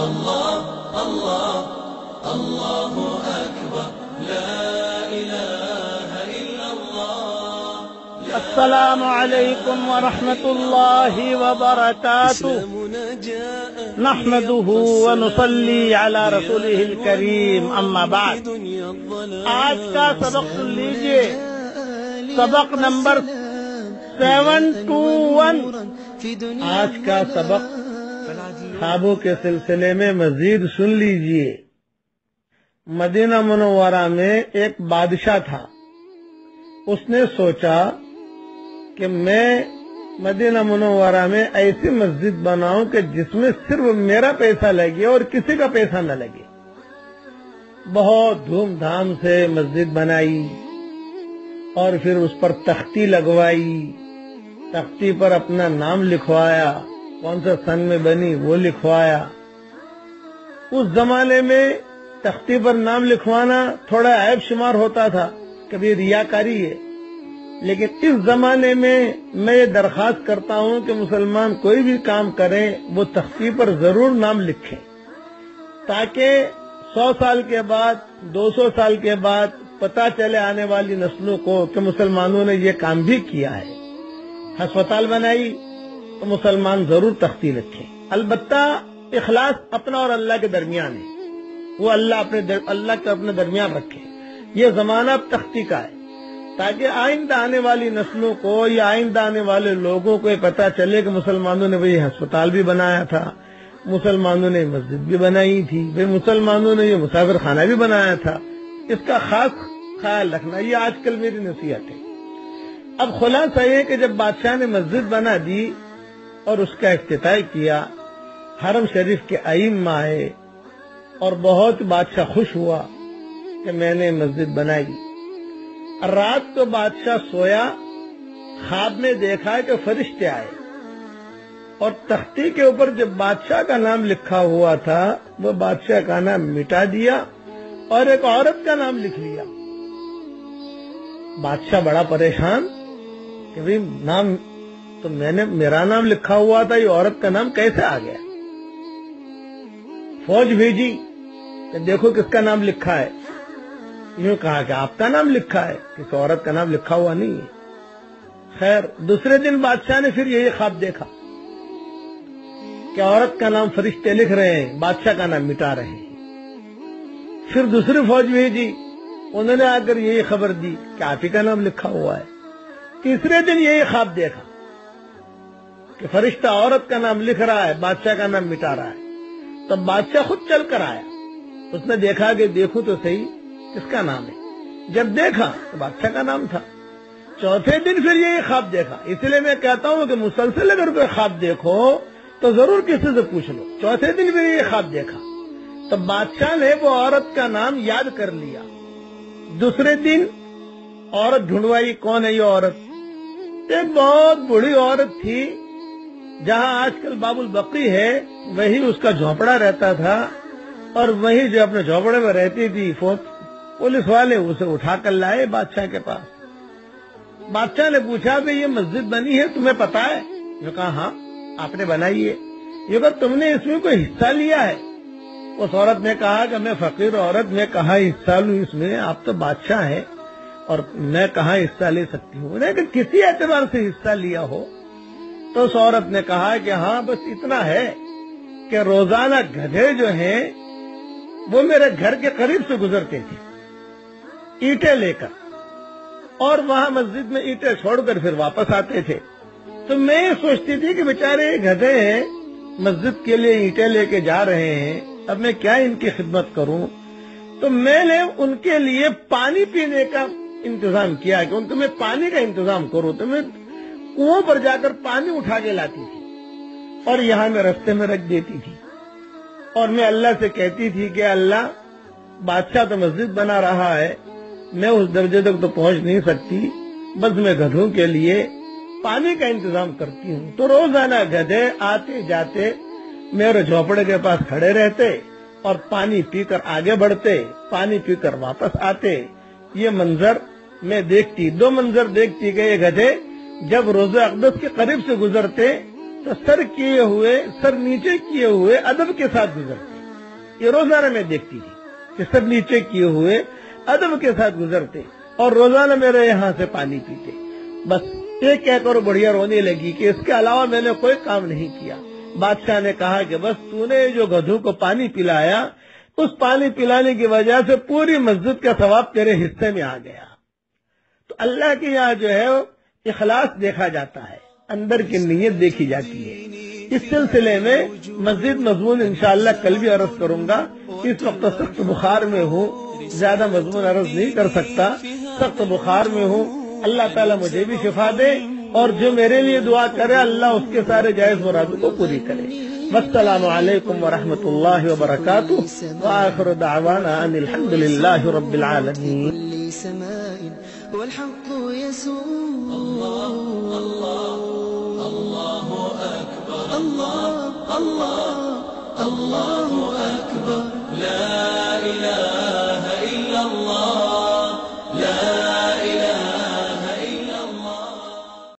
الله الله الله أكبر لا إله إلا الله. السلام علیکم ورحمۃ اللہ وبرکاتہ. نحمده ونصلی علی رسوله الکریم. اما بعد، آج کا سبق سن لیجئے. سبق نمبر 721. آج کا سبق خوابوں کے سلسلے میں مزید سن لیجئے. مدینہ منورہ میں ایک بادشاہ تھا. اس نے سوچا کہ میں مدینہ منورہ میں ایسی مسجد بناؤں کہ جس میں صرف میرا پیسہ لگے اور کسی کا پیسہ نہ لگے. بہت دھوم دھام سے مسجد بنائی اور پھر اس پر تختی لگوائی. تختی پر اپنا نام لکھوایا، کون سا سن میں بنی وہ لکھوایا. اس زمانے میں تختی پر نام لکھوانا تھوڑا عیب شمار ہوتا تھا، کبھی ریاکاری ہے. لیکن اس زمانے میں یہ درخواست کرتا ہوں کہ مسلمان کوئی بھی کام کرے وہ تختی پر ضرور نام لکھیں، تاکہ 100 سال کے بعد 200 سال کے بعد پتہ چلے آنے والی نسلوں کو کہ مسلمانوں نے یہ کام بھی کیا ہے. ہسپتال بنائی تو مسلمان ضرور تختی لکھیں. البتہ اخلاص اپنا اور اللہ کے درمیان ہے، وہ اللہ کے اپنے درمیان رکھے. یہ زمانہ اب تختی کا ہے، تاکہ آئندہ آنے والی نسلوں کو یا آئندہ آنے والے لوگوں کو یہ پتہ چلے کہ مسلمانوں نے وہی ہسپتال بھی بنایا تھا، مسلمانوں نے مسجد بھی بنائی تھی، مسلمانوں نے یہ مسافر خانہ بھی بنایا تھا. اس کا خاص خیال رکھنا، یہ آج کل میری نصیحت ہے. اب خلاصہ یہ کہ جب بادشاہ نے مسجد بنا دی اور اس کا افتتاح کیا، حرم شریف کے ائمہ آئے اور بہت بادشاہ خوش ہوا کہ میں نے مسجد بنائی. رات کو بادشاہ سویا، خواب میں دیکھا کہ فرشتے آئے اور تختی کے اوپر جب بادشاہ کا نام لکھا ہوا تھا وہ بادشاہ کا نام مٹا دیا اور ایک عورت کا نام لکھ لیا. بادشاہ بڑا پریشان کہ بھئی نام تو میرا نام لکھا ہوا تھا، یہ عورت کا نام کیسے آ گیا؟ فوج بھیجی کہ دیکھو کس کا نام لکھا ہے. یوں کہا کہ آپ کا نام لکھا ہے، کسی عورت کا نام لکھا ہوا نہیں ہے. خیر، دوسرے دن بادشاہ نے پھر یہی خواب دیکھا کہ عورت کا نام فرشتے لکھ رہے ہیں، بادشاہ کا نام مٹا رہے ہیں. پھر دوسری فوج بھیجی، انہوں نے آ کر یہی خبر دی کہ آپ ہی کا نام لکھا ہوا ہے. تیسرے دن یہی خواب دیکھا کہ فرشتہ عورت کا نام لکھ رہا ہے، بادشاہ کا نام مٹا رہا ہے. تب بادشاہ خود چل کر آیا، اس نے دیکھا کہ دیکھوں تو صحیح کس کا نام ہے. جب دیکھا تو بادشاہ کا نام تھا. چوتھے دن پھر یہی خواب دیکھا. اس لیے میں کہتا ہوں کہ مسلسل اگر کوئی خواب دیکھو تو ضرور کسی سے پوچھ لو. چوتھے دن پھر یہی خواب دیکھا تو بادشاہ نے وہ عورت کا نام یاد کر لیا. دوسرے دن عورت ڈھونڈوائی، کون ہے یہ عورت؟ ایک بہت بڑی عورت تھی، جہاں آج کل باب البقی ہے وہی اس کا جھونپڑا رہتا تھا، اور وہی جو اپنے جھونپڑے میں رہتی تھی پولیس والے اسے اٹھا کر لائے بادشاہ کے پاس. بادشاہ نے پوچھا کہ یہ مسجد بنی ہے تمہیں پتا ہے؟ یہ کہا ہاں آپ نے بنائی ہے. یہ کہا تم نے اس میں کوئی حصہ لیا ہے؟ اس عورت نے کہا کہ میں فقیر عورت، میں کہاں حصہ لوں اس میں، آپ تو بادشاہ ہیں اور میں کہاں حصہ لے سکتی ہوں. کہ کسی اعتبار سے حصہ لیا ہو. تو اس عورت نے کہا کہ ہاں بس اتنا ہے کہ روزانہ گدھے جو ہیں وہ میرے گھر کے قریب سے گزرتے تھے اینٹیں لے کر، اور وہاں مسجد میں اینٹیں چھوڑ کر پھر واپس آتے تھے. تو میں یہ سوچتی تھی کہ بیچارے گدھے ہیں، مسجد کے لیے اینٹیں لے کے جا رہے ہیں، اب میں کیا ان کی خدمت کروں. تو میں نے ان کے لیے پانی پینے کا انتظام کیا کہ ان کو میں پانی کا انتظام کروں. تو میں کنویں پر جا کر پانی اٹھا کے لاتی تھی اور یہاں میں رستے میں رکھ دیتی تھی، اور میں اللہ سے کہتی تھی کہ اللہ، بادشاہ تو مسجد بنا رہا ہے، میں اس درجے تک تو پہنچ نہیں سکتی، بس میں گدھوں کے لیے پانی کا انتظام کرتی ہوں. تو روزانہ گدھے آتے جاتے میرے جھونپڑے کے پاس کھڑے رہتے اور پانی پی کر آگے بڑھتے، پانی پی کر واپس آتے. یہ منظر میں دیکھتی. 2 منظر دیکھتی کہ یہ گدھے جب روضہ اقدس کے قریب سے گزرتے تو سر نیچے کیے ہوئے ادب کے ساتھ گزرتے. یہ روزانہ میں دیکھتی تھی کہ سب نیچے کیے ہوئے ادب کے ساتھ گزرتے اور روزانہ میرے یہاں سے پانی پیتے. بس یہ کہہ کر بڑھیا رونے لگی کہ اس کے علاوہ میں نے کوئی کام نہیں کیا. بادشاہ نے کہا کہ بس تو نے جو گدھوں کو پانی پلایا، اس پانی پلانے کی وجہ سے پوری مسجد کا ثواب تیرے حصے میں آ گیا. تو اللہ کے یہاں جو ہے اخلاص دیکھا جاتا ہے، اندر کی نیت دیکھی جاتی ہے. اس سلسلے میں مزید مضمون انشاءاللہ کل بھی عرض کروں گا. اس وقت سخت بخار میں ہوں، زیادہ مضمون عرض نہیں کر سکتا، سخت بخار میں ہوں. اللہ تعالیٰ مجھے بھی شفا دے اور جو میرے لیے دعا کرے اللہ اس کے سارے جائز مرادوں کو پوری کرے. والسلام علیکم ورحمۃ اللہ وبرکاتہ، وآخر دعوانا ان الحمد للہ رب العالمین. والحق يسوع الله أكبر الله أكبر لا إله